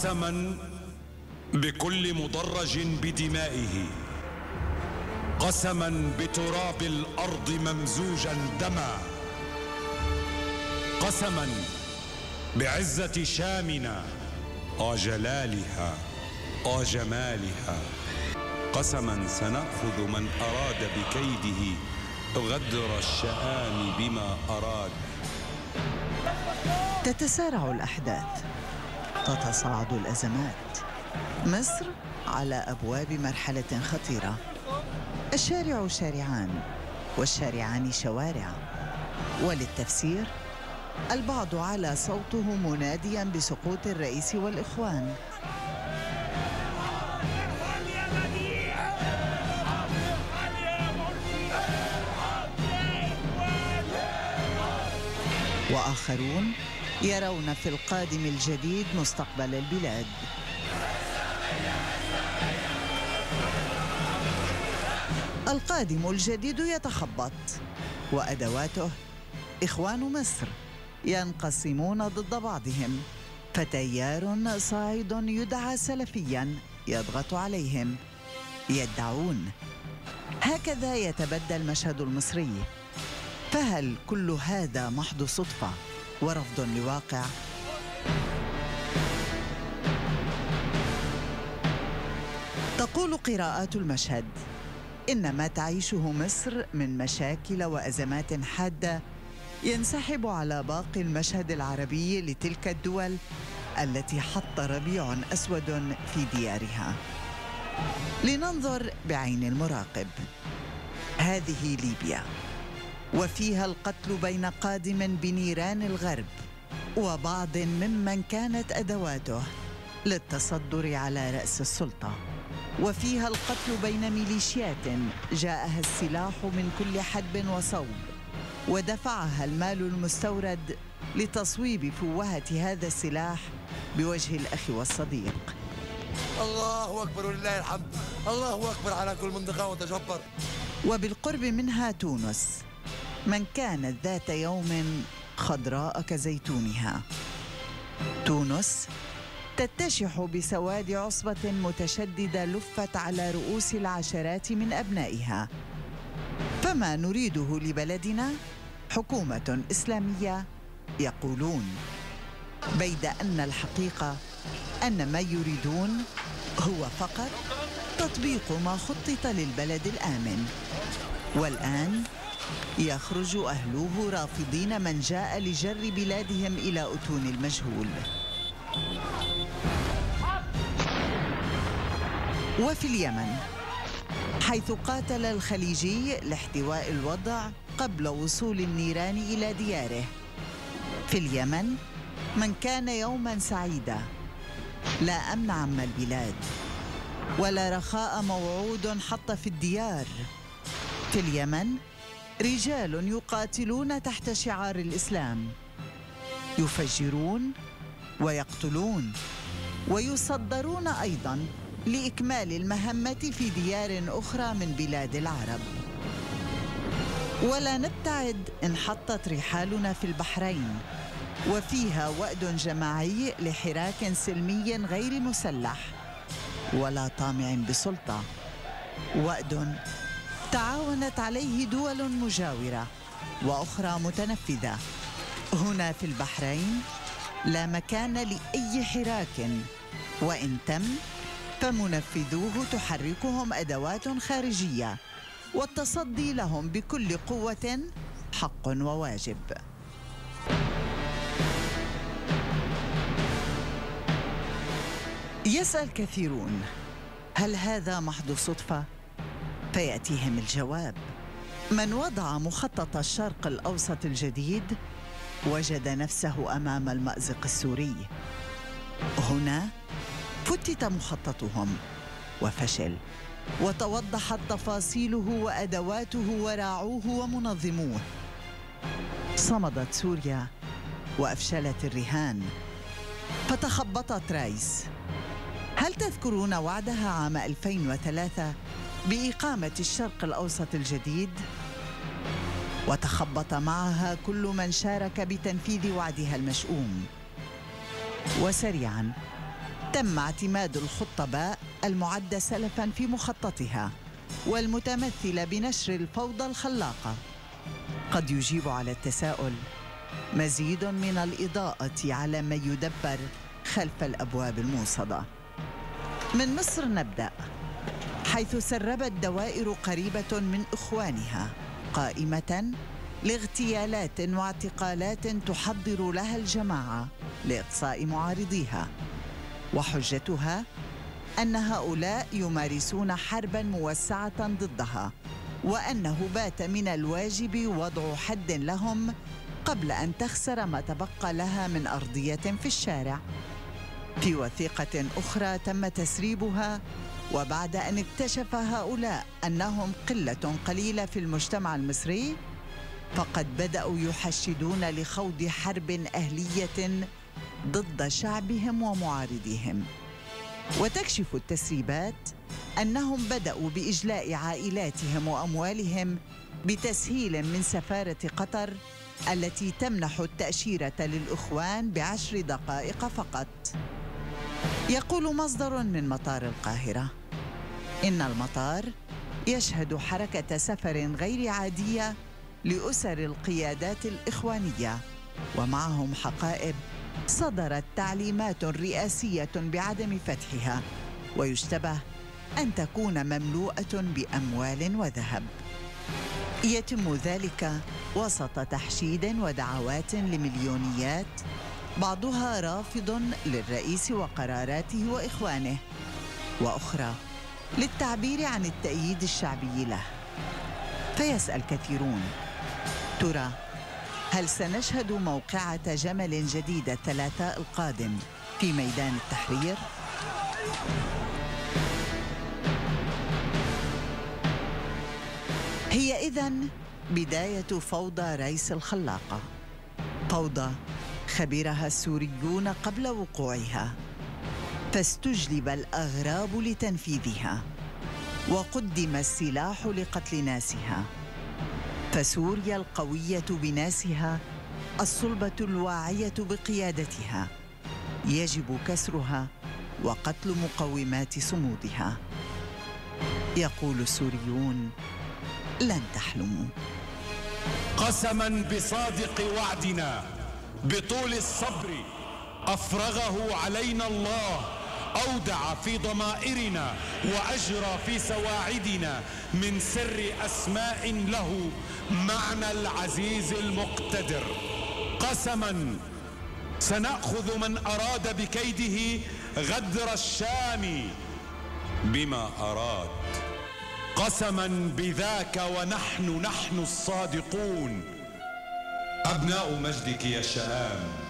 قسما بكل مدرج بدمائه، قسما بتراب الأرض ممزوجا دما، قسما بعزة شامنا وجلالها وجمالها، قسما سنأخذ من أراد بكيده غدر الشآم بما أراد. تتسارع الأحداث، تتصاعد الأزمات، مصر على أبواب مرحلة خطيرة. الشارع شارعان والشارعان شوارع، وللتفسير البعض على صوته مناديا بسقوط الرئيس والإخوان، وآخرون يرون في القادم الجديد مستقبل البلاد. القادم الجديد يتخبط، وأدواته إخوان مصر ينقسمون ضد بعضهم، فتيار صاعد يدعى سلفيا يضغط عليهم، يدعون. هكذا يتبدى المشهد المصري. فهل كل هذا محض صدفة ورفض لواقع؟ تقول قراءات المشهد إن ما تعيشه مصر من مشاكل وأزمات حادة ينسحب على باقي المشهد العربي لتلك الدول التي حط ربيع أسود في ديارها. لننظر بعين المراقب. هذه ليبيا، وفيها القتل بين قادم بنيران الغرب وبعض ممن كانت أدواته للتصدر على رأس السلطة، وفيها القتل بين ميليشيات جاءها السلاح من كل حدب وصوب ودفعها المال المستورد لتصويب فوهة هذا السلاح بوجه الأخ والصديق. الله أكبر ولله الحمد، الله أكبر على كل منطقة وتجبر. وبالقرب منها تونس، من كانت ذات يوم خضراء كزيتونها. تونس تتشح بسواد عصبة متشددة لفت على رؤوس العشرات من أبنائها. فما نريده لبلدنا حكومة إسلامية يقولون، بيد أن الحقيقة أن ما يريدون هو فقط تطبيق ما خطط للبلد الآمن. والآن يخرج أهلوه رافضين من جاء لجر بلادهم إلى أتون المجهول. وفي اليمن، حيث قاتل الخليجي لاحتواء الوضع قبل وصول النيران إلى دياره، في اليمن من كان يوما سعيدا، لا أمن عم البلاد ولا رخاء موعود حط في الديار. في اليمن رجال يقاتلون تحت شعار الإسلام، يفجرون ويقتلون ويصدرون أيضاً لإكمال المهمة في ديار أخرى من بلاد العرب. ولا نبتعد إن حطت رحالنا في البحرين، وفيها وأد جماعي لحراك سلمي غير مسلح ولا طامع بسلطة، وأد تعاونت عليه دول مجاورة وأخرى متنفذة. هنا في البحرين لا مكان لأي حراك، وإن تم فمنفذوه تحركهم أدوات خارجية، والتصدي لهم بكل قوة حق وواجب. يسأل كثيرون: هل هذا محض صدفة؟ فيأتيهم الجواب: من وضع مخطط الشرق الأوسط الجديد وجد نفسه أمام المأزق السوري. هنا فتت مخططهم وفشل، وتوضحت تفاصيله وأدواته وراعوه ومنظموه. صمدت سوريا وأفشلت الرهان، فتخبطت رايس. هل تذكرون وعدها عام 2003 بإقامة الشرق الأوسط الجديد؟ وتخبط معها كل من شارك بتنفيذ وعدها المشؤوم. وسريعاً تم اعتماد الخطباء المعد سلفاً في مخططها والمتمثلة بنشر الفوضى الخلاقة. قد يجيب على التساؤل مزيد من الإضاءة على ما يدبر خلف الأبواب الموصدة. من مصر نبدأ، حيث سربت دوائر قريبة من إخوانها قائمة لاغتيالات واعتقالات تحضر لها الجماعة لإقصاء معارضيها، وحجتها أن هؤلاء يمارسون حرباً موسعة ضدها، وأنه بات من الواجب وضع حد لهم قبل أن تخسر ما تبقى لها من أرضية في الشارع. في وثيقة أخرى تم تسريبها، وبعد أن اكتشف هؤلاء أنهم قلة قليلة في المجتمع المصري، فقد بدأوا يحشدون لخوض حرب أهلية ضد شعبهم ومعارضيهم. وتكشف التسريبات أنهم بدأوا بإجلاء عائلاتهم وأموالهم بتسهيل من سفارة قطر التي تمنح التأشيرة للإخوان ب10 دقائق فقط. يقول مصدر من مطار القاهرة إن المطار يشهد حركة سفر غير عادية لأسر القيادات الإخوانية، ومعهم حقائب صدرت تعليمات رئاسية بعدم فتحها، ويشتبه أن تكون مملوءة بأموال وذهب. يتم ذلك وسط تحشيد ودعوات لمليونيات، بعضها رافض للرئيس وقراراته وإخوانه، وأخرى للتعبير عن التأييد الشعبي له. فيسأل كثيرون: ترى هل سنشهد موقعة جمل جديدة الثلاثاء القادم في ميدان التحرير؟ هي إذن بداية فوضى ريس الخلاقة، فوضى خبرها السوريون قبل وقوعها، فاستجلب الأغراب لتنفيذها، وقدم السلاح لقتل ناسها. فسوريا القوية بناسها، الصلبة الواعية بقيادتها، يجب كسرها وقتل مقومات صمودها. يقول السوريون: لن تحلموا. قسما بصادق وعدنا بطول الصبر أفرغه علينا الله، أودع في ضمائرنا وأجرى في سواعدنا من سر أسماء له معنى العزيز المقتدر. قسما سنأخذ من أراد بكيده غدر الشام بما أراد. قسما بذاك ونحن الصادقون أبناء مجدك يا شام.